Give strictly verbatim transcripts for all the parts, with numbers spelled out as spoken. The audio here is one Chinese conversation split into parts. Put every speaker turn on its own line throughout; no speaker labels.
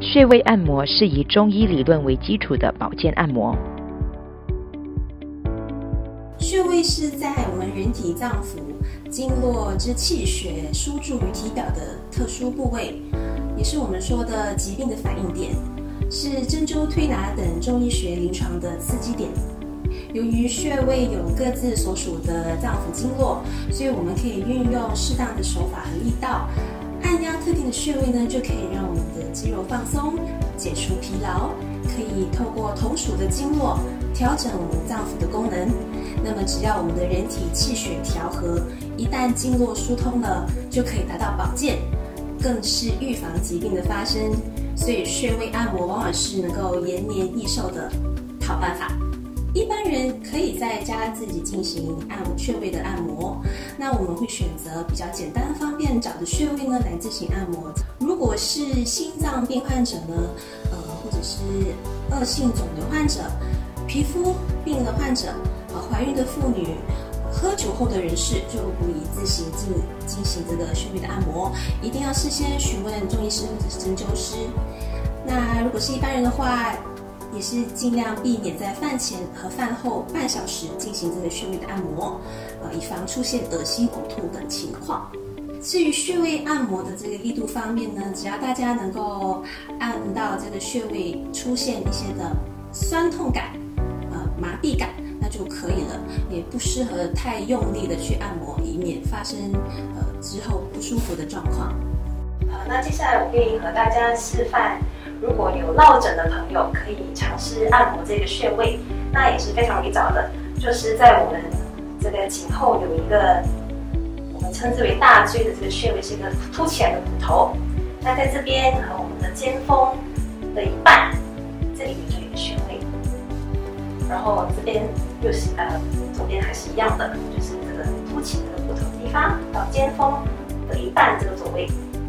穴位按摩是以中医理论为基础的保健按摩。
穴位是在我们人体脏腑、经络之气血输注于体表的特殊部位，也是我们说的疾病的反应点，是针灸、推拿等中医学临床的刺激点。由于穴位有各自所属的脏腑经络，所以我们可以运用适当的手法和力道，按压特定的穴位呢，就可以让我们的肌肉放松，解除疲劳，可以透过同属的经络调整我们脏腑的功能。那么只要我们的人体气血调和，一旦经络疏通了，就可以达到保健，更是预防疾病的发生。所以穴位按摩往往是能够延年益寿的好办法。一般人可以在家自己进行按穴位的按摩，那我们会选择比较简单方便找的穴位呢来进行按摩。如果是心脏病患者呢，呃，或者是恶性肿瘤患者、皮肤病的患者、呃，怀孕的妇女、喝酒后的人士，就不宜自行进进行这个穴位的按摩，一定要事先询问中医师或者是针灸师。那如果是一般人的话，也是尽量避免在饭前和饭后半小时进行这个穴位的按摩，呃，以防出现恶心、呕吐等情况。至于穴位按摩的这个力度方面呢，只要大家能够按到这个穴位出现一些的酸痛感、呃麻痹感，那就可以了，也不适合太用力的去按摩，以免发生呃之后不舒服的状况。
呃，那接下来我可以和大家示范。如果有落枕的朋友，可以尝试按摩这个穴位，那也是非常容易找的，就是在我们这个颈后有一个我们称之为大椎的这个穴位，是一个凸起来的骨头。那在这边和我们的肩峰的一半，这里面就有一个穴位，然后这边又是呃左边还是一样的，就是这个凸起的骨头的地方到肩峰的一半这个座位。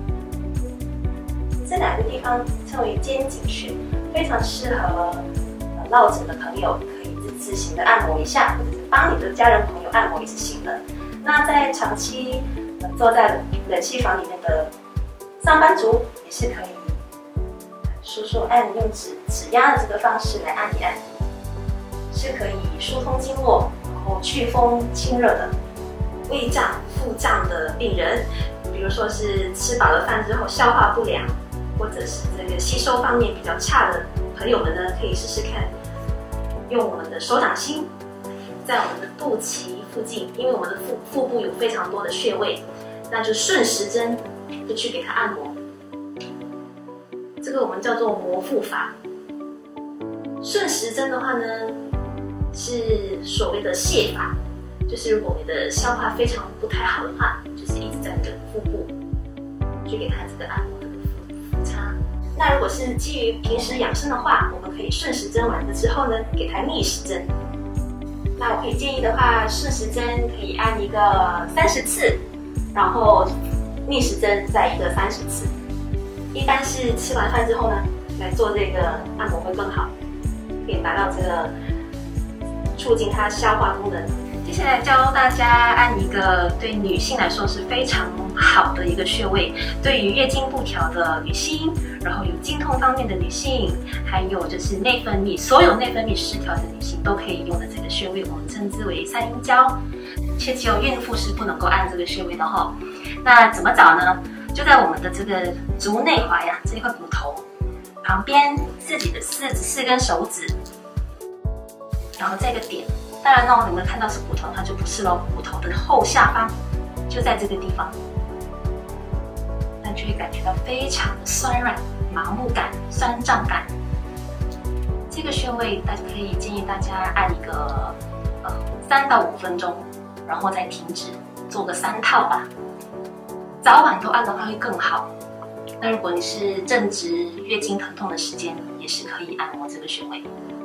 这两个地方称为肩颈穴，非常适合呃落枕的朋友可以自自行的按摩一下，或者是帮你的家人朋友按摩也是行的。那在长期、呃、坐在冷气房里面的上班族也是可以舒舒按用指指压的这个方式来按一按，是可以疏通经络，然后祛风清热的。胃胀、腹胀的病人，比如说是吃饱了饭之后消化不良，或者是这个吸收方面比较差的朋友们呢，可以试试看，用我们的手掌心，在我们的肚脐附近，因为我们的腹腹部有非常多的穴位，那就顺时针就去给它按摩。这个我们叫做摩腹法。顺时针的话呢，是所谓的泻法，就是如果你的消化非常不太好的话，就是一直在你的腹部去给它这个按摩。那如果是基于平时养生的话，我们可以顺时针完了之后呢，给它逆时针。那我可以建议的话，顺时针可以按一个三十次，然后逆时针再一个三十次。一般是吃完饭之后呢，来做这个按摩会更好，可以达到这个促进它消化功能。接下来教大家按一个对女性来说是非常好的一个穴位，对于月经不调的女性，然后有经痛方面的女性，还有就是内分泌，所有内分泌失调的女性都可以用的这个穴位，我们称之为三阴交。切记哦，孕妇是不能够按这个穴位的哈。那怎么找呢？就在我们的这个足内踝呀，这一块骨头旁边自己的四四根手指，然后这个点。当然呢，你们看到是骨头，它就不是咯，骨头的后下方就在这个地方，那就会感觉到非常的酸软、麻木感、酸胀感。这个穴位，大家可以建议大家按一个呃三到五分钟，然后再停止，做个三套吧。早晚都按的话会更好。那如果你是正值月经疼痛的时间，也是可以按摩这个穴位。